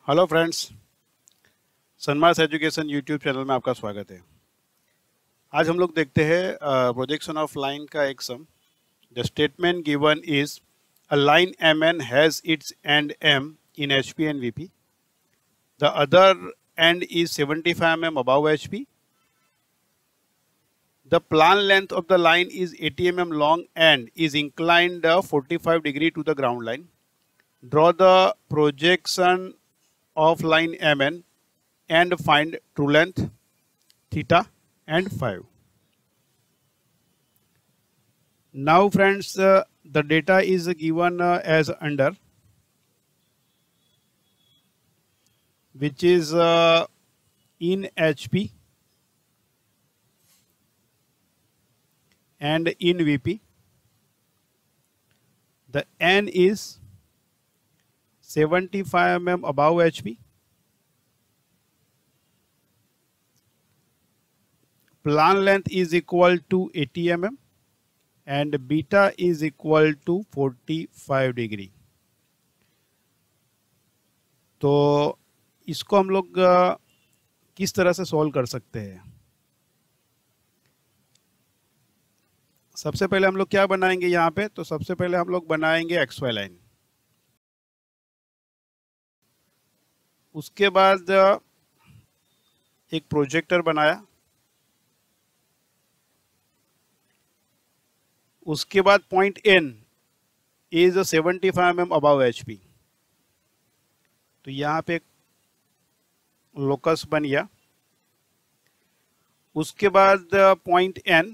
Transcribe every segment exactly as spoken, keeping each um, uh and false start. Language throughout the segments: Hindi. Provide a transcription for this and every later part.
हेलो फ्रेंड्स, सनमार्स एजुकेशन यूट्यूब चैनल में आपका स्वागत है। आज हम लोग देखते हैं प्रोजेक्शन ऑफ लाइन का एक sum. The statement given is a line M N has its end M in H P and V P. The other end is seventy five M M above H P. The plan length of the line is eighty millimeters long and is inclined uh, forty-five degree to the ground line. Draw the projection of line M N and find true length theta and phi. Now friends, uh, the data is given uh, as under, which is uh, in H P and in V P. The N is seventy-five millimeters above H P. Plan length is equal to eighty millimeters and beta is equal to forty-five degree. तो इसको हम लोग किस तरह से सॉल्व कर सकते हैं? सबसे पहले हम लोग क्या बनाएंगे यहाँ पे? तो सबसे पहले हम लोग बनाएंगे एक्स वाई लाइन। उसके बाद एक प्रोजेक्टर बनाया। उसके बाद point N is seventy five M M above H P. तो यहाँ पे एक लोकस बन गया। उसके बाद point N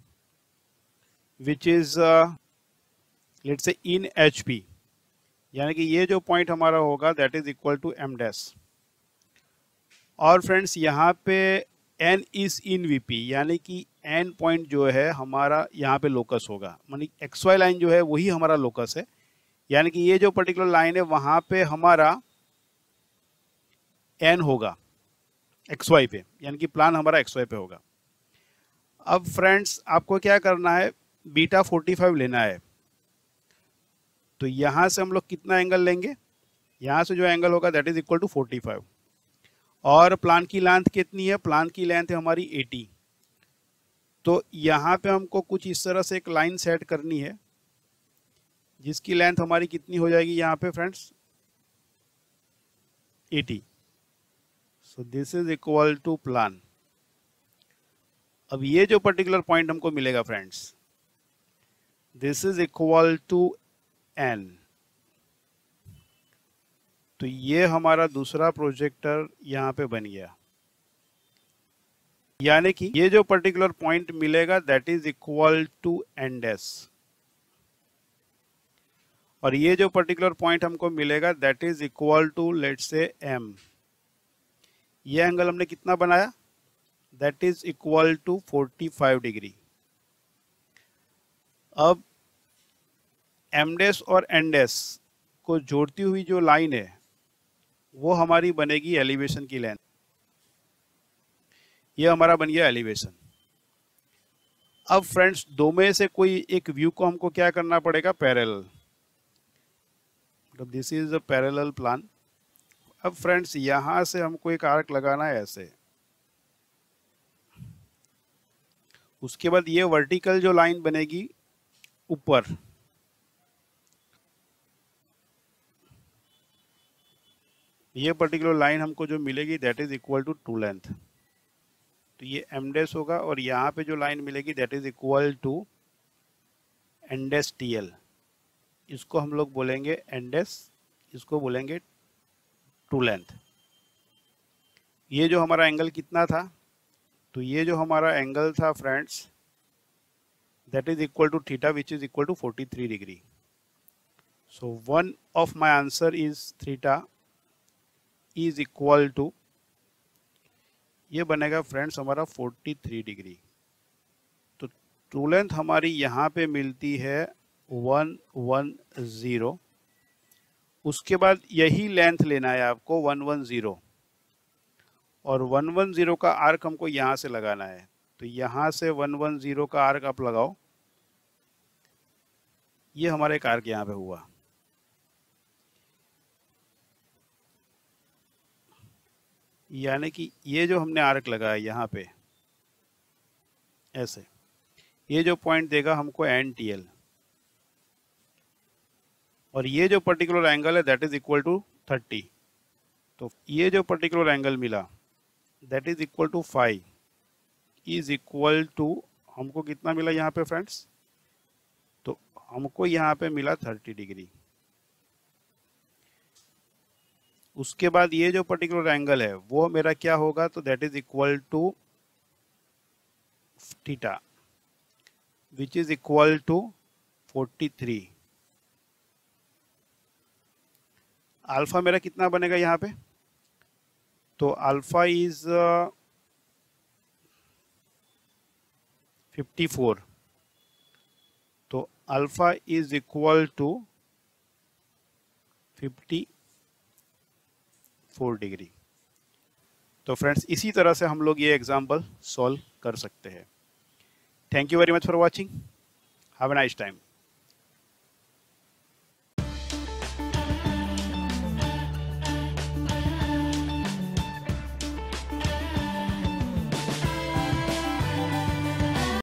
which is let's say in H P, यानी कि ये जो पॉइंट हमारा होगा that is equal to M dash. और फ्रेंड्स यहाँ पे एन इज इन वीपी, यानी कि एन पॉइंट जो है हमारा यहाँ पे लोकस होगा, मानी एक्स वाई लाइन जो है वही हमारा लोकस है, यानी कि ये जो पर्टिकुलर लाइन है वहाँ पे हमारा एन होगा एक्स वाई पे, यानी कि प्लान हमारा एक्स वाई पे होगा। अब फ्रेंड्स आपको क्या करना है, बीटा पैंतालीस लेना है। तो यहाँ से हम लोग कितना एंगल लेंगे? यहाँ से जो एंगल होगा दैट इज इक्वल टू पैंतालीस। और प्लान की लेंथ कितनी है? प्लान की लेंथ है हमारी अस्सी। तो यहाँ पे हमको कुछ इस तरह से एक लाइन सेट करनी है जिसकी लेंथ हमारी कितनी हो जाएगी यहाँ पे फ्रेंड्स? अस्सी। So this is equal to plan. अब ये जो पर्टिकुलर पॉइंट हमको मिलेगा friends, this is equal to N. तो ये हमारा दूसरा प्रोजेक्टर यहाँ पे बन गया, यानी कि ये जो पर्टिकुलर पॉइंट मिलेगा that is equal to N dash. और ये जो पर्टिकुलर पॉइंट हमको मिलेगा that is equal to let's say M. ये एंगल हमने कितना बनाया? दैट इज इक्वल टू पैंतालीस डिग्री। अब एम डैश और एन डैश को जोड़ती हुई जो लाइन है वो हमारी बनेगी एलिवेशन की लेंथ। ये हमारा बन गया एलिवेशन। अब फ्रेंड्स दो में से कोई एक व्यू को हमको क्या करना पड़ेगा? पैरेलल। मतलब this is a parallel plan. अब फ्रेंड्स यहां से हमको एक आर्क लगाना है ऐसे। उसके बाद ये वर्टिकल जो लाइन बनेगी ऊपर, ये पर्टिकुलर लाइन हमको जो मिलेगी that is equal to true length. तो ये एम डैश होगा और यहाँ पे जो लाइन मिलेगी that is equal to N dash T L. इसको हम लोग बोलेंगे एन डैश, इसको बोलेंगे ट्रू लेंथ। ये जो हमारा एंगल कितना था? तो ये जो हमारा एंगल था friends that is equal to theta which is equal to तैंतालीस degree. So one of my answer is theta is equal to, ये बनेगा फ्रेंड्स हमारा तैंतालीस डिग्री। तो ट्रू लेंथ हमारी यहाँ पे मिलती है वन वन ज़ीरो। उसके बाद यही लेंथ लेना है आपको वन वन ज़ीरो, और वन वन ज़ीरो का आर्क हमको यहाँ से लगाना है। तो यहाँ से वन वन ज़ीरो का आर्क आप लगाओ। ये हमारा एक आर्क यहाँ पे हुआ। यानी कि ये जो हमने आर्क लगाया यहाँ पे ऐसे, ये जो पॉइंट देगा हमको एन टी एल, और ये जो पर्टिकुलर एंगल है that is equal to thirty. तो ये जो पर्टिकुलर एंगल मिला that is equal to five is equal to, हमको कितना मिला यहाँ पे फ्रेंड्स, तो हमको यहाँ पे मिला थर्टी डिग्री। उसके बाद ये जो पर्टिकुलर एंगल है वो मेरा क्या होगा, तो that is equal to theta which is equal to forty three. Alpha मेरा कितना बनेगा यहाँ पे, तो अल्फा इज फिफ्टी फोर, तो alpha is equal to fifty four degree. तो फ्रेंड्स इसी तरह से हम लोग ये एग्जाम्पल सॉल्व कर सकते हैं। Thank you very much for watching, have a nice time.